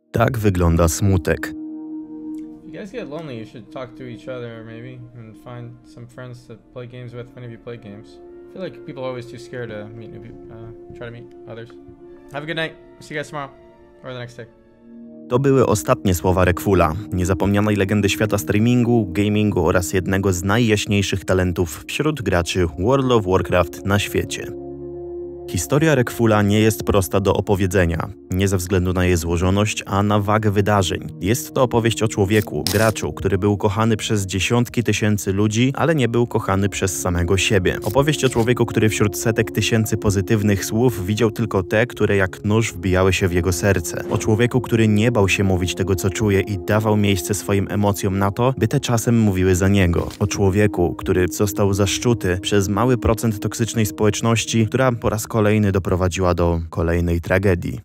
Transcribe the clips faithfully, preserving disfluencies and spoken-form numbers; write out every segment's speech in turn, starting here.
Tak wygląda smutek. If you guys get lonely, you should talk to each other maybe and find some friends to play games with whenever you play games. I feel like people are always too scared to meet new people, uh, try to meet others. Have a good night. See you guys tomorrow or the next day. To były ostatnie słowa Reckfula, niezapomnianej legendy świata streamingu, gamingu oraz jednego z najjaśniejszych talentów wśród graczy World of Warcraft na świecie. Historia Reckfula nie jest prosta do opowiedzenia, nie ze względu na jej złożoność, a na wagę wydarzeń. Jest to opowieść o człowieku, graczu, który był kochany przez dziesiątki tysięcy ludzi, ale nie był kochany przez samego siebie. Opowieść o człowieku, który wśród setek tysięcy pozytywnych słów widział tylko te, które jak nóż wbijały się w jego serce. O człowieku, który nie bał się mówić tego, co czuje i dawał miejsce swoim emocjom na to, by te czasem mówiły za niego. O człowieku, który został zaszczuty przez mały procent toksycznej społeczności, która po raz kolejny Kolejny doprowadziła do kolejnej tragedii.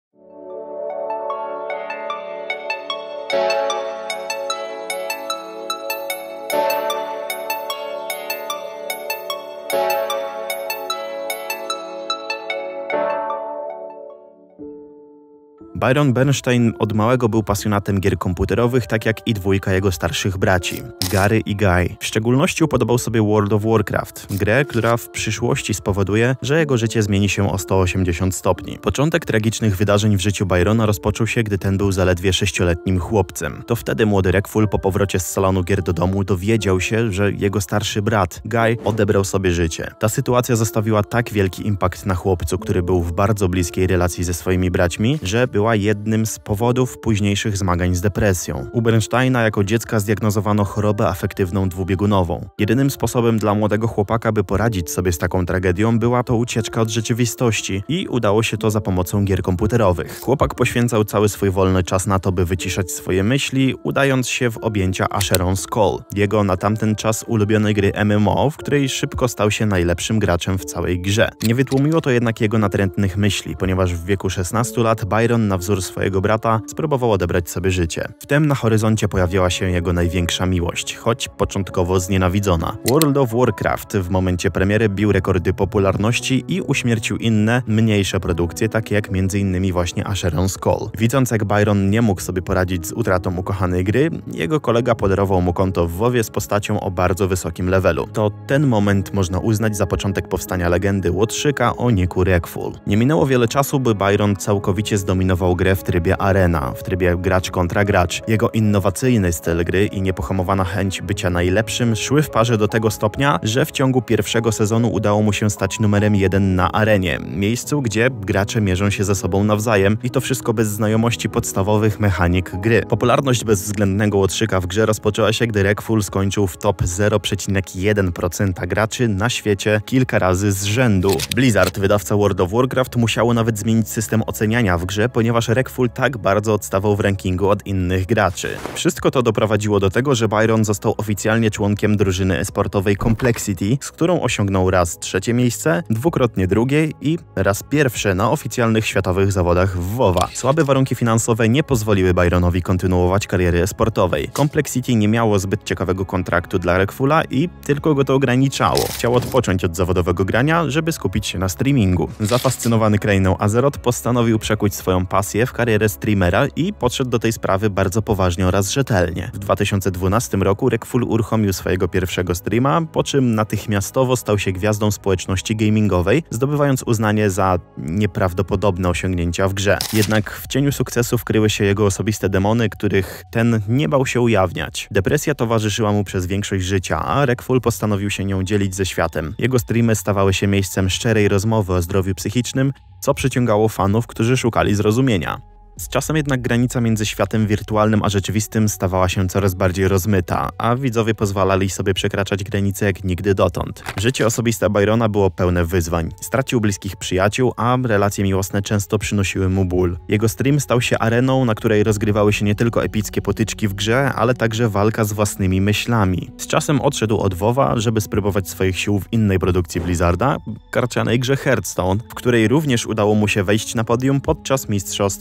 Byron Bernstein od małego był pasjonatem gier komputerowych, tak jak i dwójka jego starszych braci, Gary i Guy. W szczególności upodobał sobie World of Warcraft, grę, która w przyszłości spowoduje, że jego życie zmieni się o sto osiemdziesiąt stopni. Początek tragicznych wydarzeń w życiu Byrona rozpoczął się, gdy ten był zaledwie sześcioletnim chłopcem. To wtedy młody Reckful po powrocie z salonu gier do domu dowiedział się, że jego starszy brat, Guy, odebrał sobie życie. Ta sytuacja zostawiła tak wielki impact na chłopcu, który był w bardzo bliskiej relacji ze swoimi braćmi, że była jednym z powodów późniejszych zmagań z depresją. U Bernsteina jako dziecka zdiagnozowano chorobę afektywną dwubiegunową. Jedynym sposobem dla młodego chłopaka, by poradzić sobie z taką tragedią, była to ucieczka od rzeczywistości i udało się to za pomocą gier komputerowych. Chłopak poświęcał cały swój wolny czas na to, by wyciszać swoje myśli, udając się w objęcia Asheron's Call, jego na tamten czas ulubionej gry M M O, w której szybko stał się najlepszym graczem w całej grze. Nie wytłumiło to jednak jego natrętnych myśli, ponieważ w wieku szesnastu lat Byron na wzór swojego brata spróbował odebrać sobie życie. Wtem na horyzoncie pojawiała się jego największa miłość, choć początkowo znienawidzona. World of Warcraft w momencie premiery bił rekordy popularności i uśmiercił inne, mniejsze produkcje, takie jak między innymi właśnie Asheron's Call. Widząc, jak Byron nie mógł sobie poradzić z utratą ukochanej gry, jego kolega podarował mu konto w WoWie z postacią o bardzo wysokim levelu. To ten moment można uznać za początek powstania legendy łotrzyka o niku Reckful. Nie minęło wiele czasu, by Byron całkowicie zdominował grę w trybie arena, w trybie gracz kontra gracz. Jego innowacyjny styl gry i niepohamowana chęć bycia najlepszym szły w parze do tego stopnia, że w ciągu pierwszego sezonu udało mu się stać numerem jeden na arenie, miejscu, gdzie gracze mierzą się ze sobą nawzajem i to wszystko bez znajomości podstawowych mechanik gry. Popularność bezwzględnego łotrzyka w grze rozpoczęła się, gdy Reckful skończył w top zero przecinek jeden procent graczy na świecie kilka razy z rzędu. Blizzard, wydawca World of Warcraft, musiało nawet zmienić system oceniania w grze, ponieważ Reckful tak bardzo odstawał w rankingu od innych graczy. Wszystko to doprowadziło do tego, że Byron został oficjalnie członkiem drużyny esportowej Complexity, z którą osiągnął raz trzecie miejsce, dwukrotnie drugie i raz pierwsze na oficjalnych światowych zawodach w WoWa. Słabe warunki finansowe nie pozwoliły Byronowi kontynuować kariery esportowej. Complexity nie miało zbyt ciekawego kontraktu dla Reckfula i tylko go to ograniczało. Chciał odpocząć od zawodowego grania, żeby skupić się na streamingu. Zafascynowany krainą Azeroth postanowił przekuć swoją pasję w karierę streamera i podszedł do tej sprawy bardzo poważnie oraz rzetelnie. W dwa tysiące dwunastym roku Reckful uruchomił swojego pierwszego streama, po czym natychmiastowo stał się gwiazdą społeczności gamingowej, zdobywając uznanie za nieprawdopodobne osiągnięcia w grze. Jednak w cieniu sukcesów kryły się jego osobiste demony, których ten nie bał się ujawniać. Depresja towarzyszyła mu przez większość życia, a Reckful postanowił się nią dzielić ze światem. Jego streamy stawały się miejscem szczerej rozmowy o zdrowiu psychicznym, co przyciągało fanów, którzy szukali zrozumienia. Z czasem jednak granica między światem wirtualnym a rzeczywistym stawała się coraz bardziej rozmyta, a widzowie pozwalali sobie przekraczać granice jak nigdy dotąd. Życie osobiste Byrona było pełne wyzwań. Stracił bliskich przyjaciół, a relacje miłosne często przynosiły mu ból. Jego stream stał się areną, na której rozgrywały się nie tylko epickie potyczki w grze, ale także walka z własnymi myślami. Z czasem odszedł od WoWa, żeby spróbować swoich sił w innej produkcji Blizzarda, karcianej grze Hearthstone, w której również udało mu się wejść na podium podczas Mistrzostw Świata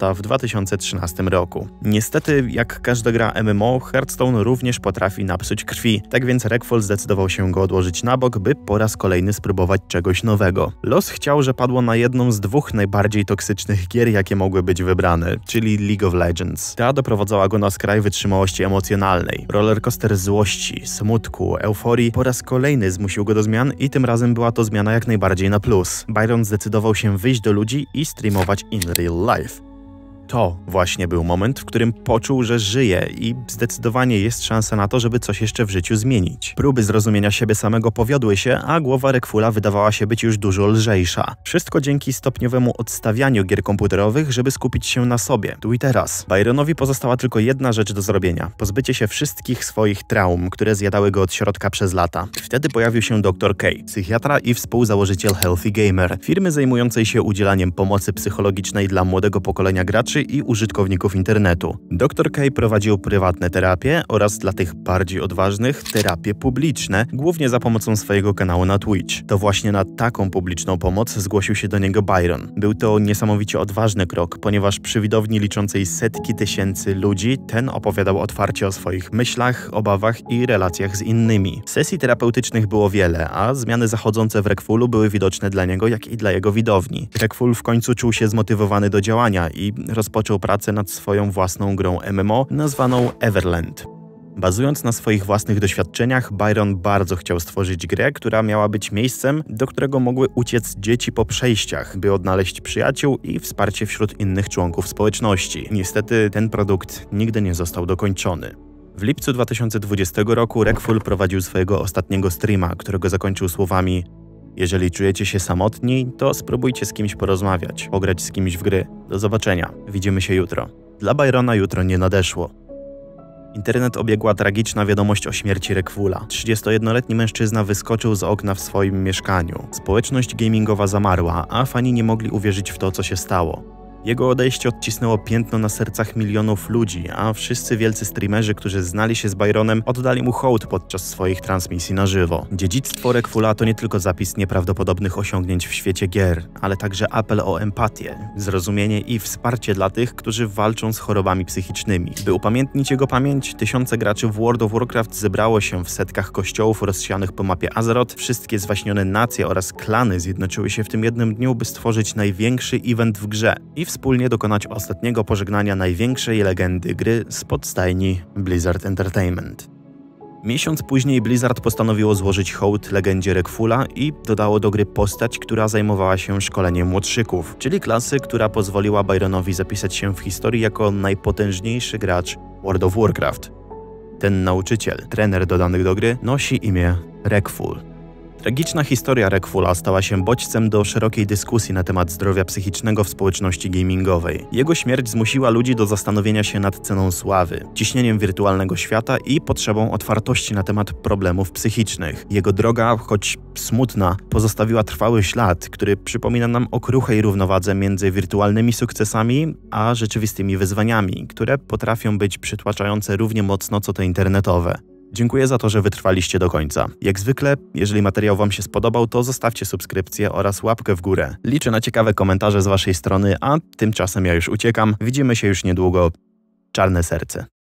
świata w dwa tysiące trzynastym roku. Niestety, jak każda gra M M O, Hearthstone również potrafi napsuć krwi, tak więc Rekful zdecydował się go odłożyć na bok, by po raz kolejny spróbować czegoś nowego. Los chciał, że padło na jedną z dwóch najbardziej toksycznych gier, jakie mogły być wybrane, czyli League of Legends. Ta doprowadzała go na skraj wytrzymałości emocjonalnej. Rollercoaster złości, smutku, euforii po raz kolejny zmusił go do zmian i tym razem była to zmiana jak najbardziej na plus. Byron zdecydował się wyjść do ludzi i streamować in real life. To właśnie był moment, w którym poczuł, że żyje i zdecydowanie jest szansa na to, żeby coś jeszcze w życiu zmienić. Próby zrozumienia siebie samego powiodły się, a głowa Rekfula wydawała się być już dużo lżejsza. Wszystko dzięki stopniowemu odstawianiu gier komputerowych, żeby skupić się na sobie, tu i teraz. Byronowi pozostała tylko jedna rzecz do zrobienia. Pozbycie się wszystkich swoich traum, które zjadały go od środka przez lata. Wtedy pojawił się doktor K, psychiatra i współzałożyciel Healthy Gamer, firmy zajmującej się udzielaniem pomocy psychologicznej dla młodego pokolenia graczy i użytkowników internetu. doktor K prowadził prywatne terapie oraz dla tych bardziej odważnych terapie publiczne, głównie za pomocą swojego kanału na Twitch. To właśnie na taką publiczną pomoc zgłosił się do niego Byron. Był to niesamowicie odważny krok, ponieważ przy widowni liczącej setki tysięcy ludzi ten opowiadał otwarcie o swoich myślach, obawach i relacjach z innymi. Sesji terapeutycznych było wiele, a zmiany zachodzące w Rekfulu były widoczne dla niego, jak i dla jego widowni. Rekful w końcu czuł się zmotywowany do działania i rozpoczął pracę nad swoją własną grą M M O nazwaną Everland. Bazując na swoich własnych doświadczeniach, Byron bardzo chciał stworzyć grę, która miała być miejscem, do którego mogły uciec dzieci po przejściach, by odnaleźć przyjaciół i wsparcie wśród innych członków społeczności. Niestety ten produkt nigdy nie został dokończony. W lipcu dwa tysiące dwudziestego roku Rekful prowadził swojego ostatniego streama, którego zakończył słowami: jeżeli czujecie się samotni, to spróbujcie z kimś porozmawiać, pograć z kimś w gry. Do zobaczenia. Widzimy się jutro. Dla Byrona jutro nie nadeszło. Internet obiegła tragiczna wiadomość o śmierci Rekfula. trzydziestojednoletni mężczyzna wyskoczył z okna w swoim mieszkaniu. Społeczność gamingowa zamarła, a fani nie mogli uwierzyć w to, co się stało. Jego odejście odcisnęło piętno na sercach milionów ludzi, a wszyscy wielcy streamerzy, którzy znali się z Byronem, oddali mu hołd podczas swoich transmisji na żywo. Dziedzictwo Rekfula to nie tylko zapis nieprawdopodobnych osiągnięć w świecie gier, ale także apel o empatię, zrozumienie i wsparcie dla tych, którzy walczą z chorobami psychicznymi. By upamiętnić jego pamięć, tysiące graczy w World of Warcraft zebrało się w setkach kościołów rozsianych po mapie Azeroth. Wszystkie zwaśnione nacje oraz klany zjednoczyły się w tym jednym dniu, by stworzyć największy event w grze i wspólnie dokonać ostatniego pożegnania największej legendy gry spod stajni Blizzard Entertainment. Miesiąc później Blizzard postanowiło złożyć hołd legendzie Rekfula i dodało do gry postać, która zajmowała się szkoleniem młodszyków, czyli klasy, która pozwoliła Byronowi zapisać się w historii jako najpotężniejszy gracz World of Warcraft. Ten nauczyciel, trener dodanych do gry, nosi imię Rekful. Tragiczna historia Rekfula stała się bodźcem do szerokiej dyskusji na temat zdrowia psychicznego w społeczności gamingowej. Jego śmierć zmusiła ludzi do zastanowienia się nad ceną sławy, ciśnieniem wirtualnego świata i potrzebą otwartości na temat problemów psychicznych. Jego droga, choć smutna, pozostawiła trwały ślad, który przypomina nam o kruchej równowadze między wirtualnymi sukcesami a rzeczywistymi wyzwaniami, które potrafią być przytłaczające równie mocno co te internetowe. Dziękuję za to, że wytrwaliście do końca. Jak zwykle, jeżeli materiał Wam się spodobał, to zostawcie subskrypcję oraz łapkę w górę. Liczę na ciekawe komentarze z Waszej strony, a tymczasem ja już uciekam. Widzimy się już niedługo. Czarne serce.